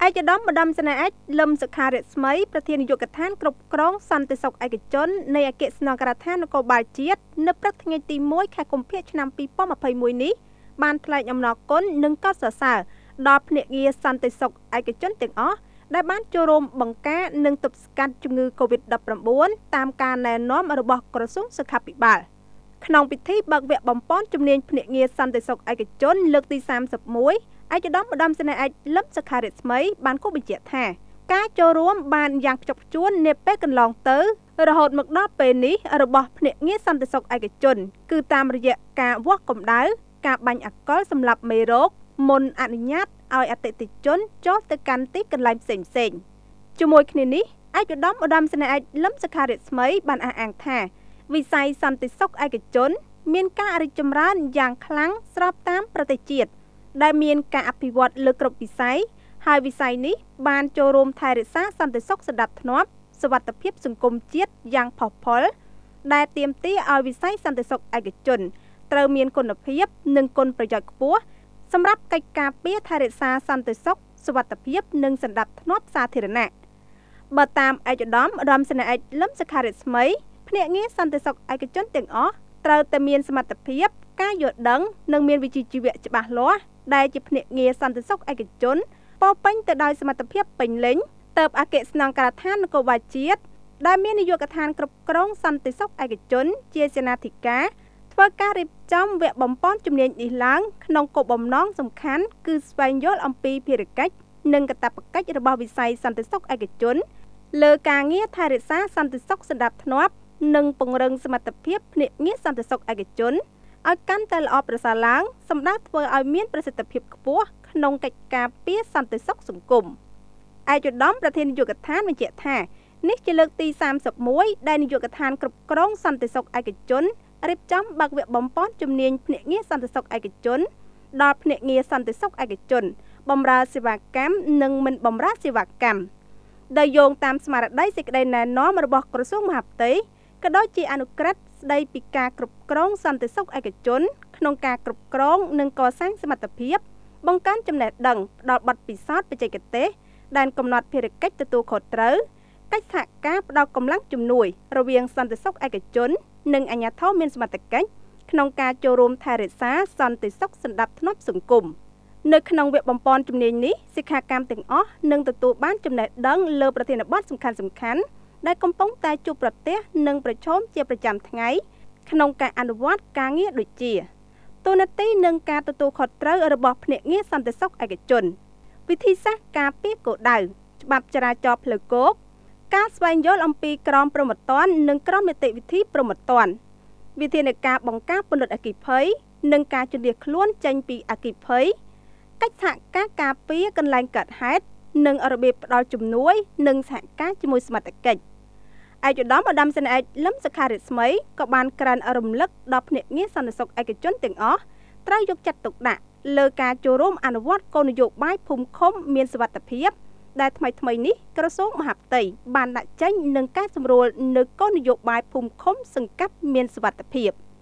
ឯកឧត្តមម្ដុំសេនាឯកលឹមសុខារស្មីប្រធាននាយកដ្ឋានគ្រប់គ្រងសន្តិសុខឯកជននៃអគ្គស្នងការដ្ឋាននគរបាលជាតិនៅព្រឹកថ្ងៃទី1ខែកុម្ភៈឆ្នាំ2021នេះបានថ្លែងអំណរគុណនិងកោតសរសើរដល់ភ្នាក់ងារសន្តិសុខឯកជនទាំងអស់ដែលបានចូលរួមបង្ការនិងទប់ស្កាត់ជំងឺ COVID-19 តាមការណែនាំរបស់ក្រសួងសុខាភិបាលក្នុងពិធីបើកវគ្គបំពេញជំនាញភ្នាក់ងារសន្តិសុខឯកជនលើកទី31ឯកឧត្តមម្ដុំសេនាឯកលឹមសុខារស្មីបានគូបញ្ជាក់ថាការចូលរួមបានយ៉ាងខ្ជាប់ខ្ជួននាពេលកន្លងទៅរហូតមកដល់ពេលនេះរបស់ភ្នាក់ងារសន្តិសុខឯកជនគឺតាមរយៈការវាស់កម្ដៅការបាញ់អាល់កុលសម្រាប់មេរោគមុនអនុញ្ញាតឲ្យអតិថិជនចូលទៅកាន់ទីកន្លែងផ្សេងៗជាមួយគ្នានេះឯកឧត្តមម្ដុំសេនាឯកលឹមសុខារស្មីបានអះអាងថាវិស័យសន្តិសុខឯកជនមានការរីកចម្រើនយ៉ាងខ្លាំងស្របតាមប្រទេសជាតិដែលមានការអភិវឌ្ឍលើគ្រប់វិស័យហើយវិស័យនេះបានចូលរួមថែរក្សាសន្តិសុខសណ្ដាប់ធ្នាប់សុវត្ថិភាពសង្គមជាតិយ៉ាងផុសផុលដែលទាមទារឲ្យវិស័យសន្តិសុខឯកជនត្រូវមានគុណភាពនិងគុណប្រយោជន៍ខ្ពស់សម្រាប់កិច្ចការពារថែរក្សាសន្តិសុខសុវត្ថិភាពនិងសណ្ដាប់ធ្នាប់សាធារណៈបើតាមឯកឧត្តមឧត្តមសេនាឯកលឹមសុខារស្មីភ្នាក់ងារសន្តិសុខឯកជនទាំងអស់ត្រូវតែមានសមត្ថភាពការយល់ដឹងនិងមានវិជ្ជាជីវៈច្បាស់លាស់ដែលជាភ្នាក់ងារសន្តិសុខឯកជនពោពេញទៅដោយសមត្ថភាពពេញលេញទើបអគ្គស្នងការដ្ឋាននគរបាលជាតិដែលមាននាយកដ្ឋានគ្រប់គ្រងសន្តិសុខឯកជនជាសេនាធិការធ្វើការរៀបចំវគ្គបំពេញជំនាញនេះឡើងក្នុងគោលបំណងសំខាន់គឺស្វែងយល់អំពីភារកិច្ចនិងកាតព្វកិច្ចរបស់វិស័យសន្តិសុខឯកជនលើការងារថែរក្សាសន្តិសុខសណ្ដាប់ធ្នាប់និងពង្រឹងសមត្ថភាពភ្នាក់ងារសន្តិសុខឯកជនឲ្យកាន់តែល្អប្រសើរឡើងសម្រាប់ធ្វើឲ្យមានប្រសិទ្ធភាពខ្ពស់ក្នុងកិច្ចការពារសន្តិសុខសង្គមឯកឧត្តមប្រធាននាយកដ្ឋានបញ្ជាក់ថានេះជាលើកទី31ដែលនាយកដ្ឋានគ្រប់គ្រងសន្តិសុខឯកជនរៀបចំបើកវគ្គបំពេញជំនាញភ្នាក់ងារសន្តិសុខឯកជនដល់ភ្នាក់ងារសន្តិសុខឯកជនបម្រើសេវាកម្មនិងមិនបម្រើសេវាកម្មដែលយោងតាមស្មារតីសេចក្តីណែនាំរបស់ក្រសួងមហាផ្ទៃក៏ដូចជាអនុក្រឹត្យស្តីពីការគ្រប់គ្រងសន្តិសុខឯកជនក្នុងការគ្រប់គ្រងនិងកសាងសមត្ថភាពបង្កើនចំណេះដឹងផ្ដល់បទពិសោធន៍បច្ចេកទេសដែលកំណត់ភារកិច្ចទទួលខុសត្រូវកិច្ចសហការផ្ដល់កម្លាំងជំនួយរវាងសន្តិសុខឯកជននិងអាជ្ញាធរមានសមត្ថកិច្ចក្នុងការចូលរួមថែរក្សាសន្តិសុខសណ្ដាប់ធ្នាប់សង្គមនៅក្នុងវគ្គបំពេញជំនាញនេះសិក្ខាកាមទាំងអស់នឹងទទួលបានចំណេះដឹងលើប្រធានបទសំខាន់ៗដែលកំពុងតែជួបប្រទះនិងប្រឈមជាប្រចាំថ្ងៃក្នុងការអនុវត្តការងារដូចជាតួនាទីនិងការទទួលខុសត្រូវរបស់ភ្នាក់ងារសន្តិសុខឯកជនវិធីសាស្ត្រការពារគោលដៅច្បាប់ចរាចរណ៍ផ្លូវគោកការស្វែងយល់អំពីក្រមព្រហ្មទណ្ឌនិងក្រមនីតិវិធីព្រហ្មទណ្ឌវិធានការបង្ការពន្លត់អគ្គិភ័យនិងការជម្លៀសខ្លួនចេញពីអគ្គិភ័យកិច្ចសហការការពារកន្លែងកើតហេតុនិងរបៀបផ្ដល់ជំនួយនិងសហការជាមួយសមត្ថកិច្ចឯកឧត្តមឧត្តមសេនាឯកលឹមសុខារស្មីក៏បានក្រើនរំលឹកដល់ភ្នាក់ងារសន្តិសុខឯកជនទាំងអស់ត្រូវយកចិត្តទុកដាក់លើការចូលរួមអនុវត្តគោលនយោបាយភូមិឃុំមានសុវត្ថិភាពដែលថ្មីនេះក្រសួងមហាផ្ទៃបានដាក់ចេញនឹងការសម្រួលនៅគោលនយោបាយភូមិឃុំសង្កាត់មានសុវត្ថិភាព